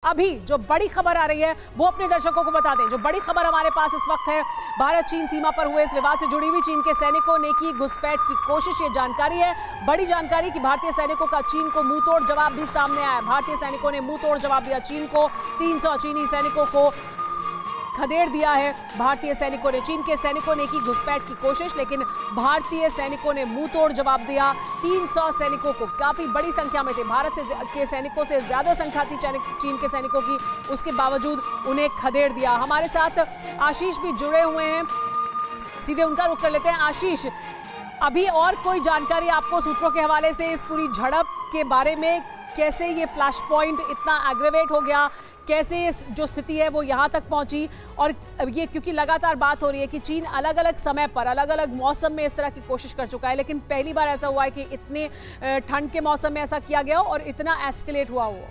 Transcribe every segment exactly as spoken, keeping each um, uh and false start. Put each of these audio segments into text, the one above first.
अभी जो बड़ी खबर आ रही है वो अपने दर्शकों को बता दें। जो बड़ी खबर हमारे पास इस वक्त है, भारत चीन सीमा पर हुए इस विवाद से जुड़ी हुई चीन के सैनिकों ने की घुसपैठ की कोशिश, ये जानकारी है, बड़ी जानकारी कि भारतीय सैनिकों का चीन को मुंह तोड़ जवाब भी सामने आया। भारतीय सैनिकों ने मुंह तोड़ जवाब दिया चीन को, तीन सौ चीनी सैनिकों को खदेड़ दिया है भारतीय सैनिकों ने। चीन के सैनिकों ने की घुसपैठ की कोशिश, लेकिन भारतीय सैनिकों ने मुंह तोड़ जवाब दिया। तीन सौ सैनिकों को, काफी बड़ी संख्या में थे, भारत से के सैनिकों से ज्यादा संख्या थी चीन के सैनिकों की, उसके बावजूद उन्हें खदेड़ दिया। हमारे साथ आशीष भी जुड़े हुए हैं, सीधे उनका रुख कर लेते हैं। आशीष, अभी और कोई जानकारी आपको सूत्रों के हवाले से इस पूरी झड़प के बारे में, कैसे ये फ्लैश पॉइंट इतना एग्रेवेट हो गया, कैसे जो स्थिति है वो यहाँ तक पहुंची? और ये क्योंकि लगातार बात हो रही है कि चीन अलग अलग समय पर अलग अलग मौसम में इस तरह की कोशिश कर चुका है, लेकिन पहली बार ऐसा हुआ है कि इतने ठंड के मौसम में ऐसा किया गया और इतना एस्केलेट हुआ हो।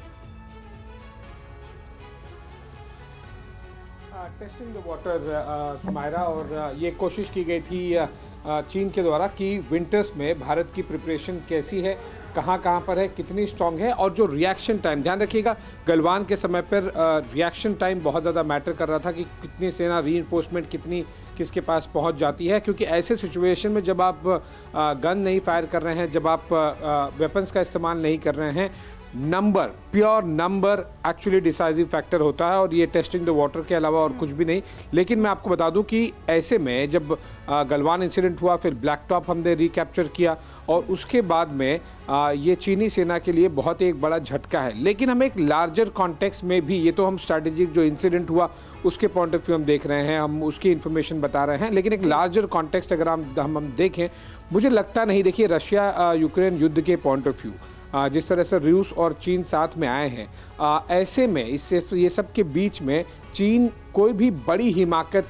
टेस्टिंग द वाटर सुमायरा, और ये कोशिश की गई थी चीन के द्वारा कि विंटर्स में भारत की प्रिपरेशन कैसी है, कहाँ कहाँ पर है, कितनी स्ट्रांग है, और जो रिएक्शन टाइम, ध्यान रखिएगा गलवान के समय पर रिएक्शन टाइम बहुत ज़्यादा मैटर कर रहा था कि कितनी सेना रीइंफोर्समेंट कितनी किसके पास पहुंच जाती है, क्योंकि ऐसे सिचुएशन में जब आप गन नहीं फायर कर रहे हैं, जब आप वेपन्स का इस्तेमाल नहीं कर रहे हैं, number, pure number actually decisive factor होता है, और ये टेस्टिंग द वाटर के अलावा और कुछ भी नहीं। लेकिन मैं आपको बता दूं कि ऐसे में जब गलवान इंसिडेंट हुआ, फिर ब्लैक टॉप हमने रिकैप्चर किया, और उसके बाद में आ, ये चीनी सेना के लिए बहुत एक बड़ा झटका है। लेकिन हम एक लार्जर कॉन्टेक्स्ट में भी, ये तो हम स्ट्रैटेजिक जो इंसिडेंट हुआ उसके पॉइंट ऑफ व्यू हम देख रहे हैं, हम उसकी इन्फॉर्मेशन बता रहे हैं, लेकिन एक लार्जर कॉन्टेक्स्ट अगर हम हम, हम देखें, मुझे लगता नहीं, देखिए रशिया यूक्रेन युद्ध के पॉइंट ऑफ व्यू जिस तरह से रूस और चीन साथ में आए हैं, आ, ऐसे में इससे ये सब के बीच में चीन कोई भी बड़ी हिमाकत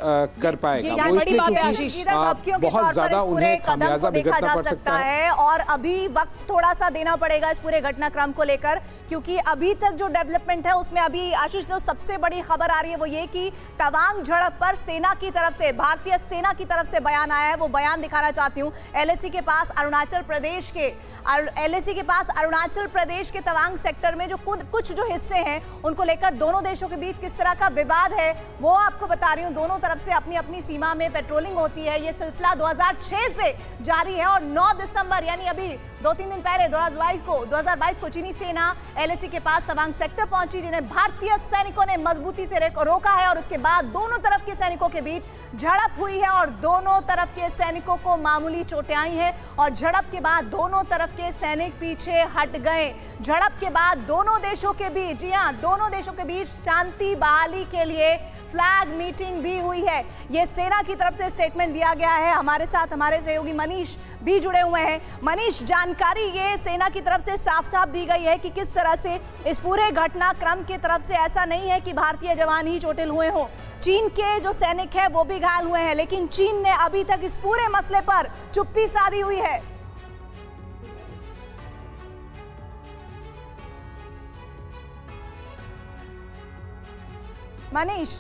कर पाएगा, वो इसलिए क्योंकि बहुत ज्यादा उन्हें खामियाजा भुगतना पड़ सकता है। और अभी वक्त थोड़ा सा देना पड़ेगा इस पूरे घटनाक्रम को लेकर, क्योंकि अभी तक जो डेवलपमेंट है उसमें अभी आशीष जो सबसे बड़ी खबर आ रही है वो ये कि तवांग झड़प पर सेना की तरफ से, भारतीय सेना की तरफ से बयान आया है। वो बयान दिखाना चाहती हूँ। एलएसी के पास अरुणाचल प्रदेश के एलएसी के पास अरुणाचल प्रदेश के तवांग सेक्टर में जो कुछ जो हिस्से हैं उनको लेकर दोनों देशों के बीच किस तरह का विवाद है वो आपको बता रही हूं। दोनों तरफ से अपनी अपनी सीमा में पेट्रोलिंग होती है। ये सिलसिला दो हज़ार छह से जारी है, और नौ दिसंबर यानी अभी दो तीन दिन पहले दो हज़ार बाईस को दो हज़ार बाईस को चीनी सेना एलएसी के पास तवांग सेक्टर पहुंची, जिन्हें भारतीय सैनिकों ने मजबूती से रोका है, और उसके बाद दोनों तरफ के सैनिकों के बीच झड़प हुई है, और दोनों तरफ के सैनिकों को मामूली चोटें आई हैं, और झड़प के बाद दोनों तरफ के सैनिक पीछे हट गए। झड़प के बाद दोनों देशों के बीच, जी हां, दोनों देशों के बीच शांति बहाली के लिए फ्लैग मीटिंग भी हुई है। ये सेना की तरफ से स्टेटमेंट दिया गया है। हमारे साथ हमारे सहयोगी मनीष भी जुड़े हुए हैं। मनीष, जानकारी ये सेना की तरफ से साफ साफ दी गई है कि किस तरह से इस पूरे घटनाक्रम की तरफ से ऐसा नहीं है कि भारतीय जवान ही चोटिल हुए हों, चीन के जो सैनिक है वो भी घायल हुए हैं, लेकिन चीन ने अभी तक इस पूरे मसले पर चुप्पी साधी हुई है। मनीष,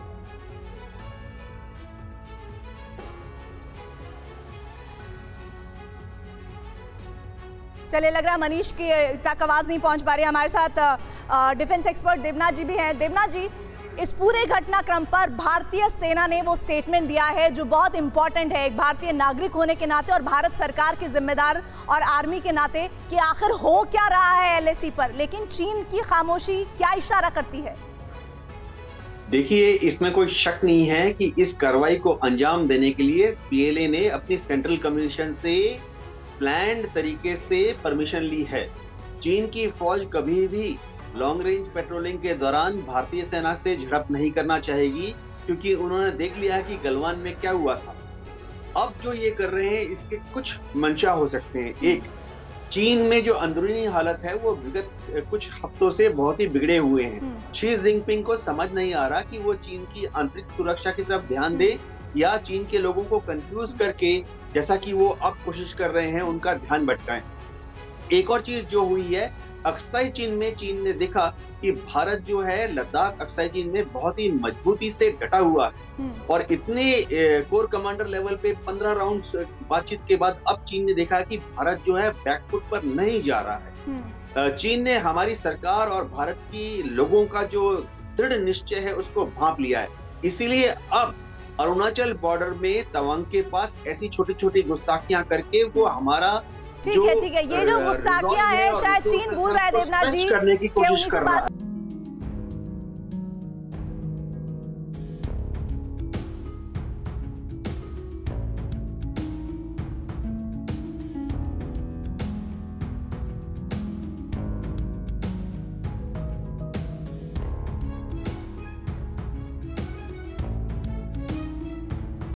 चलिए लग रहा है मनीष की तक आवाज नहीं पहुंच पा रही है। हमारे साथ डिफेंस एक्सपर्ट देवनाथ जी भी हैं। देवनाथ जी, इस पूरे घटनाक्रम पर भारतीय सेना ने वो स्टेटमेंट दिया है जो बहुत इंपॉर्टेंट है एक भारतीय नागरिक होने के नाते और भारत सरकार के जिम्मेदार और आर्मी के नाते, कि आखिर हो क्या रहा है एलएसी पर, लेकिन चीन की खामोशी क्या इशारा करती है? देखिए, इसमें कोई शक नहीं है कि इस कार्रवाई को अंजाम देने के लिए पीएलए ने अपनी सेंट्रल कमीशन से प्लान्ड तरीके से परमिशन ली है। चीन की फौज कभी भी लॉन्ग रेंज पेट्रोलिंग के दौरान भारतीय सेना से झड़प नहीं करना चाहेगी, क्योंकि उन्होंने देख लिया कि गलवान में क्या हुआ था। अब जो ये कर रहे हैं इसके कुछ मंशा हो सकते हैं। एक, चीन में जो अंदरूनी हालत है वो विगत कुछ हफ्तों से बहुत ही बिगड़े हुए हैं। शी जिनपिंग को समझ नहीं आ रहा कि वो चीन की आंतरिक सुरक्षा की तरफ ध्यान दे या चीन के लोगों को कंफ्यूज करके, जैसा कि वो अब कोशिश कर रहे हैं, उनका ध्यान भटकाएं। एक और चीज जो हुई है, अक्साई चीन में चीन ने देखा कि भारत जो है लद्दाख अक्साई चीन में बहुत ही मजबूती से डटा हुआ है, और इतने कोर कमांडर लेवल पे पंद्रह राउंड बातचीत के बाद अब चीन ने देखा कि भारत जो है बैकफुट पर नहीं जा रहा है, चीन ने हमारी सरकार और भारत की लोगों का जो दृढ़ निश्चय है उसको भांप लिया है। इसीलिए अब अरुणाचल बॉर्डर में तवांग के पास ऐसी छोटी छोटी गुस्ताखियां करके वो हमारा ठीक है ठीक है, ये जो गुस्ताखियां है शायद चीन भूल रहा है देवनाथ जी कि उन्नीस सौ बासठ